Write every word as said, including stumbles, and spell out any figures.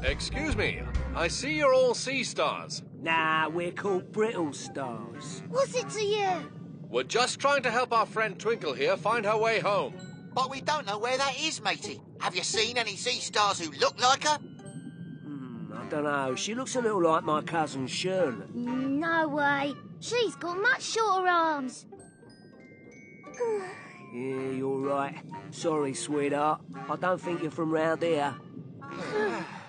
Excuse me, I see you're all sea stars. Nah, we're called Brittle Stars. What's it to you? We're just trying to help our friend Twinkle here find her way home. But we don't know where that is, matey. Have you seen any sea stars who look like her? Hmm, I don't know. She looks a little like my cousin Shirley. No way. She's got much shorter arms. Yeah, you're right. Sorry, sweetheart. I don't think you're from round here.